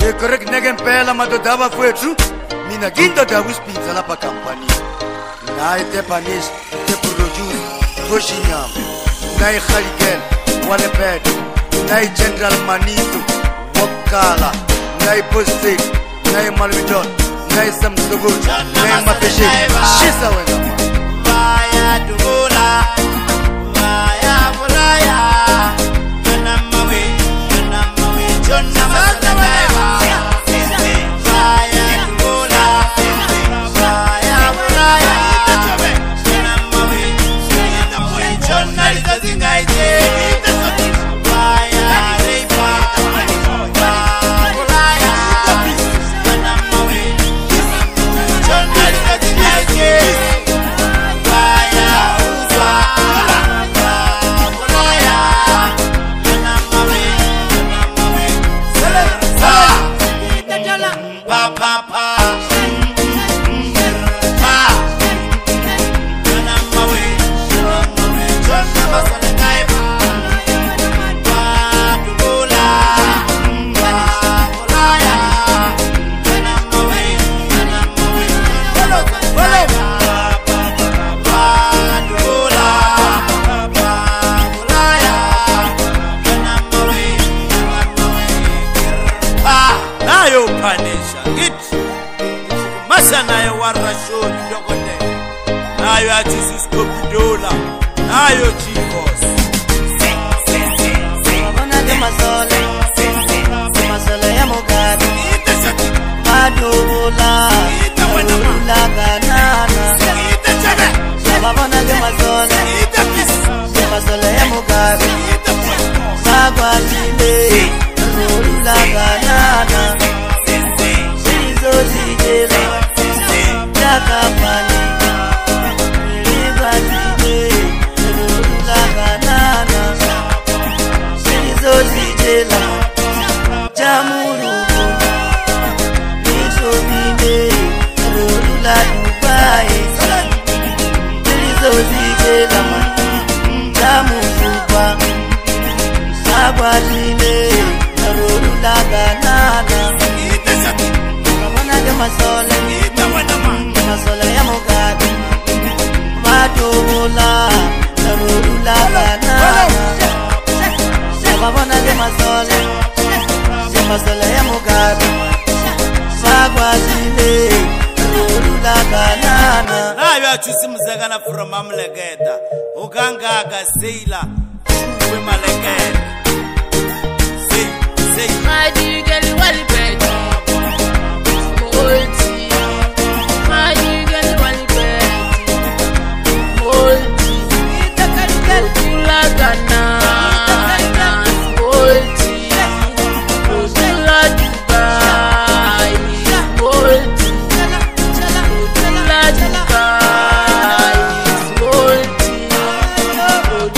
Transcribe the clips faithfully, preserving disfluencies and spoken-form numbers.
Correct negen pela madodava fwetu mina ginda da wispinza la pa company nai te panis te produce toshinyam nai khaligen wale bed nai general manito wakala nai postik nai malvidon nai samsugut nai mapeshi shisa wena baya dula baya fulaya kana mawe kana mawe jonna nayo warashoni ndokonde nayo atisi skopidola nayo chikos Mabona de mazole mazole ya Mugabe Madola Madola ganana Mabona de mazole mazole ya Mugabe Sagwatile Madola ganana Sizo zijela Kapani Libati Rula Ganana Sinizo Zijela Jamuru Nishobine Rula Dubai Sinizo Zijela Jamuru Sabwatile Rula Ganana Mabona de Masole Masola ya Mugabe Madola Narula Ganana Mabona de Masole Masola ya Mugabe Sagwatile Narula Ganana nayo atisi mzagana from Amlegeda Ugangaga Seila Chuwe Malegeda Say, say My dear girl, what is better?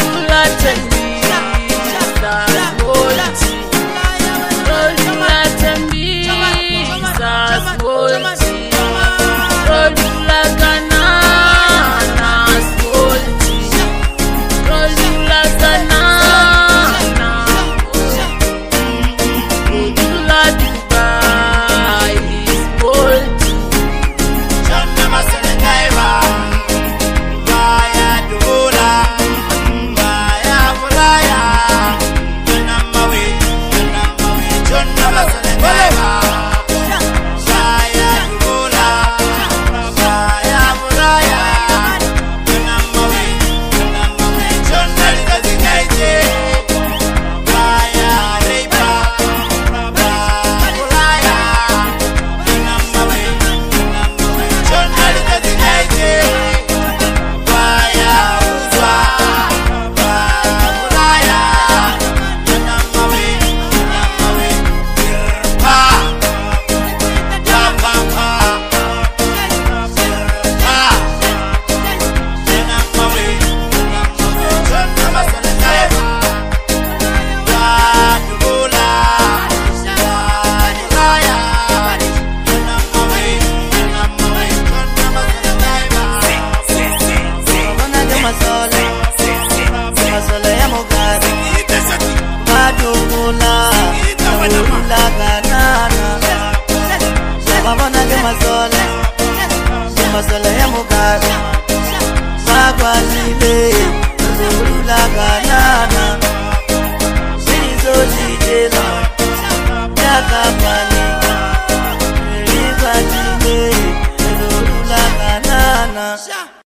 Let mugazi sakwazile zolulaganana zilizojitela yakapanika libatile zolulaganana